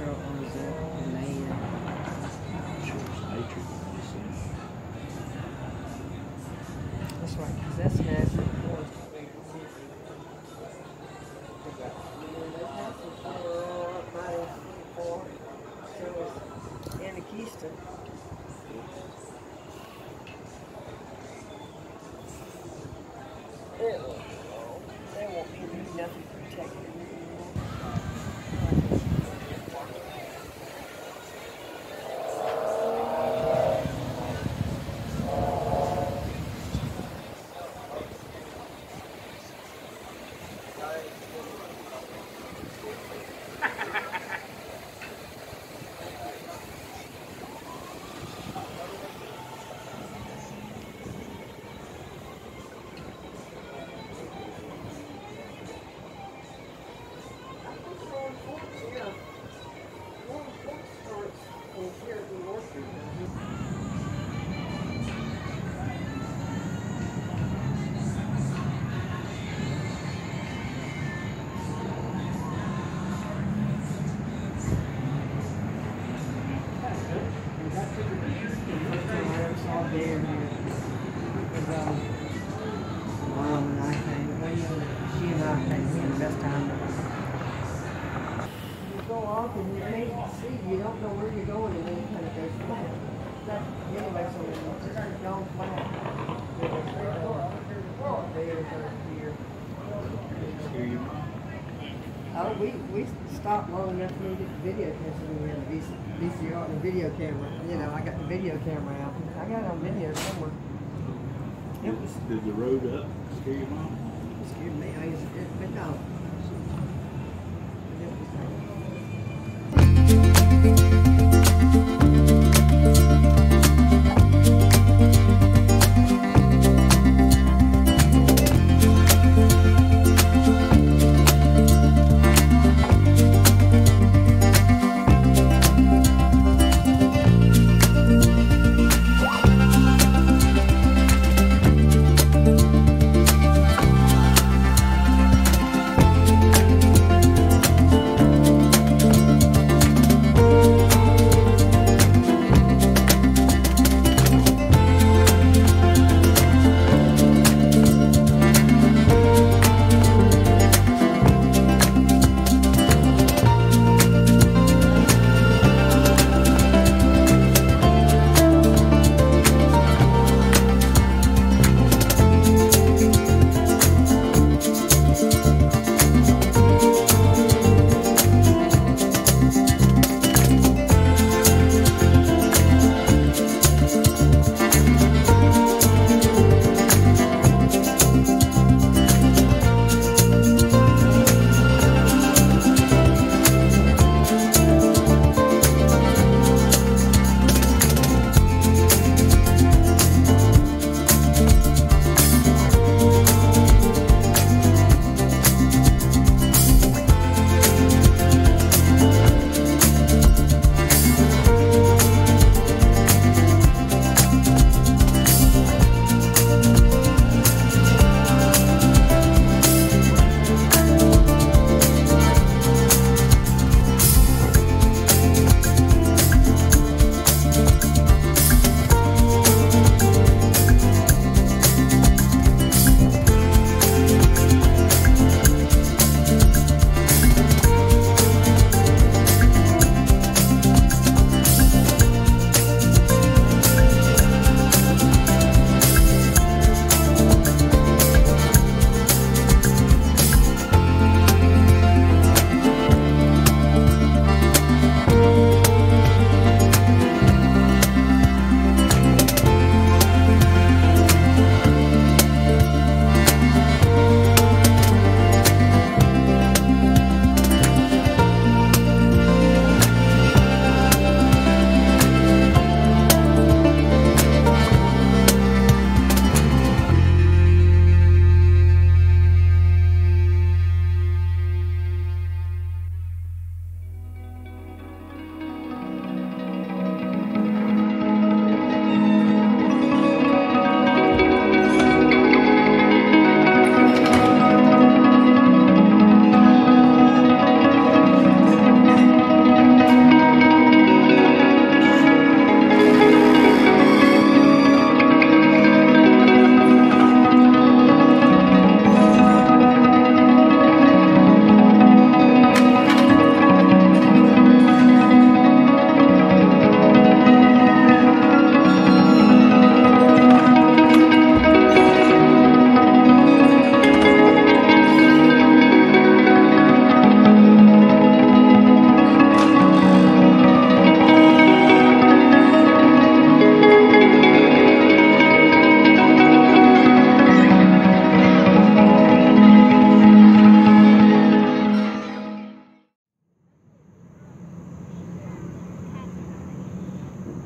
or is it the land? I'm sure it's nature. That's right, because that's national forest. Anarchista. They won't give you nothing protected. You don't know where you're going and then it kind of goes flat. Anyway, so it's gone flat. Oh, we stopped long enough to get the video because we had the VCR, the video camera. You know, I got the video camera out. I got it on video somewhere. Did the road up scare your mom? It scared me. But no.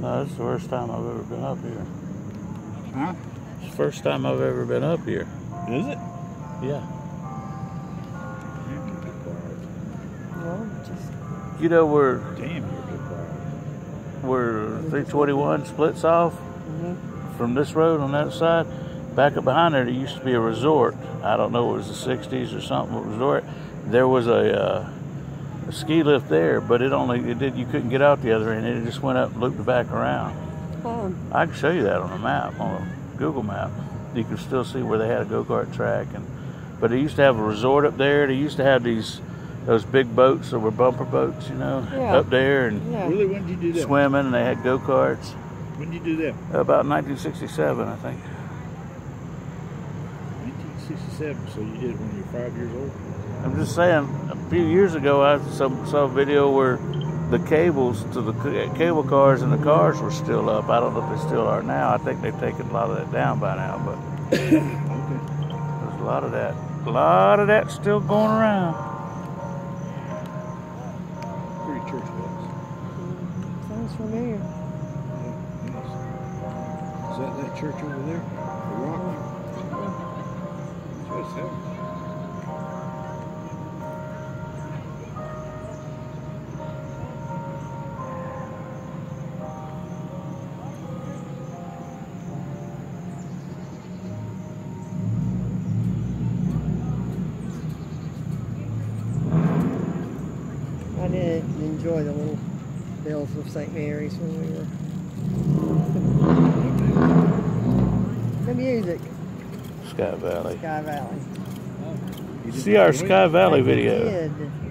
No, this is the first time I've ever been up here. Huh? It's the first time I've ever been up here. Is it? Yeah. Well, just You know where Damn, you're a good bar. where 321 splits off from this road on that side? Back up behind there used to be a resort. I don't know, it was the 60s or something, a resort. There was a ski lift there, but you couldn't get out the other end. It just went up and looped back around. I can show you that on a map, on a Google map. You can still see where they had a go-kart track, but they used to have a resort up there. They used to have those big boats that were bumper boats, you know, up there, and Really, when did you do that? swimming, and they had go-karts. When did you do that? About 1967, I think. 1967, so you did it when you were 5 years old? I'm just saying, a few years ago, I saw a video where the cables to the cable cars and the cars were still up. I don't know if they still are now. I think they've taken a lot of that down by now, but Okay. there's a lot of that. A lot of that still going around. Pretty church was. sounds familiar. Is that church over there? The rock? That's what it's happening. I did enjoy the little bells of St. Mary's when we were. The music. Sky Valley. Sky Valley. See our Sky Valley video. I did.